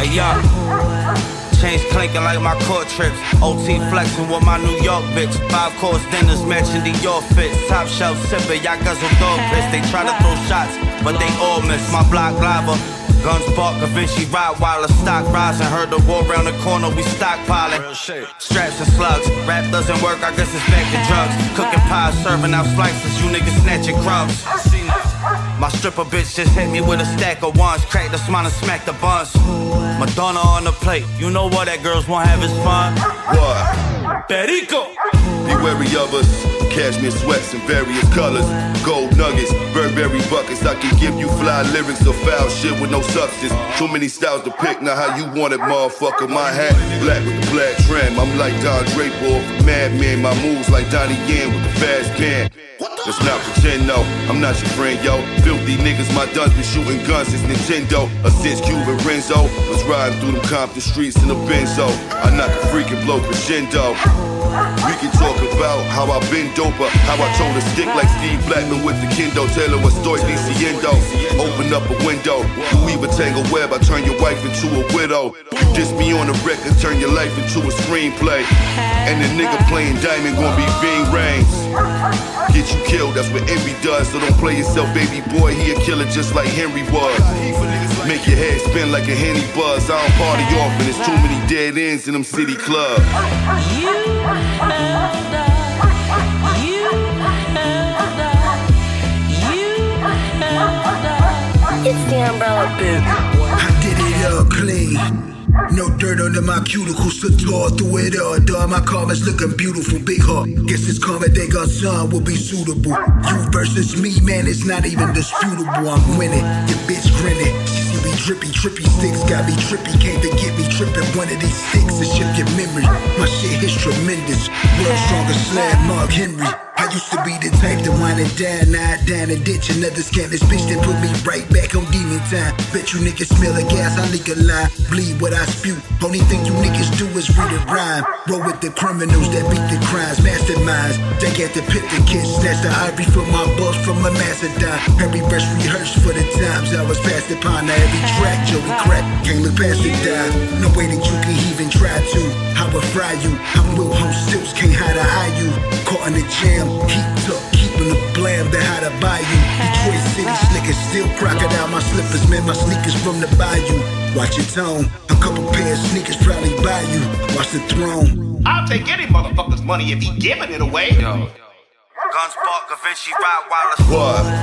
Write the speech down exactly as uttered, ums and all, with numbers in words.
Hey, yo. Chains clinking like my court trips. O T flexing with my New York bitch. Five course dinners matching the your fits. Top shelf sipping, y'all guzzle dog piss. They try to throw shots, but they all miss. My block lava. Guns bark, Givenchy, Rottweiler, stock rising. Heard the war around the corner, we stockpiling. Straps and slugs, rap doesn't work, I guess it's back to drugs. Cooking pies, serving out slices, you niggas snatching crumbs. My stripper bitch just hit me with a stack of ones. Crack the smile and smack the buns. Madonna on the plate, you know what that girls won't have is fun. What? Perico! Be wary of us. Cashmere sweats in various colors. Gold nuggets, Burberry buckets. I can give you fly lyrics or foul shit with no substance. Too many styles to pick, not how you want it, motherfucker. My hat, black with the black trim. I'm like Don Draper off Mad Men. My moves like Donnie Yen with the fast pen. Let's not pretend, no, I'm not your friend, yo. Filthy niggas, my duns been shooting guns since Nintendo. Or since Cuban Renzo was riding through them Compton streets in a Benzo. I knock a freaking blow crescendo. We can talk about how I been doper, how I told a stick like Steve Blackman with the Kendo. Taylor was estoy diciendo. Open up a window, you weave a tangle web, I turn your wife into a widow. You diss me on the record, turn your life into a screenplay. And the nigga playing diamond gon' be Ving Rhames. Get you killed, that's what envy does. So don't play yourself, baby boy, he a killer just like Henry was. Make your head spin like a Henny buzz. I don't party often, there's too many dead ends in them city clubs. You held up, you held up, you held up. It's the umbrella bitch. I did it all clean. No dirt under my cuticles, so tall through it all. Dog, my karma's looking beautiful, big heart. Guess this karma they got son will be suitable. You versus me, man, it's not even disputable. I'm winning, your bitch grinning. She be drippy, trippy sticks, got me trippy. Can't forget me tripping one of these sticks to shift your memory. My shit is tremendous. World strongest slab, Mark Henry. I used to be the type to wind it down, now I down and ditch another scandalous bitch that put me right back on demon time. Bet you niggas smell the gas, I leak a lie, bleed what I spew. Only thing you niggas do is read a rhyme. Roll with the criminals that beat the crimes, masterminds. They get the pit the kids, snatch the ivory from my boss from a macedon. Every verse rehearsed for the times I was passed upon. Now every track, Joey crack, can't look past it down. No way that you can even try to. I will fry you, I'm Will Home Stills, can't hide an eye you. Caught in the jam, heaped up, keeping the blam, they how to buy you. Detroit City slickers, still crocodile my slippers, man, my sneakers from the bayou. Watch your tone, a couple pair of sneakers probably buy you. Watch the throne. I'll take any motherfucker's money if he giving it away. Yo. Guns bark, Givenchy, Rottweiler. What?